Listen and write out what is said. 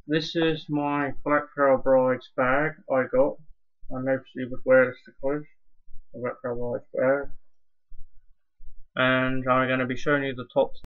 This is my Black Pearl Bride's bag I got. I noticed you would wear this to college, the Black Pearl Bride's bag. And I'm going to be showing you the top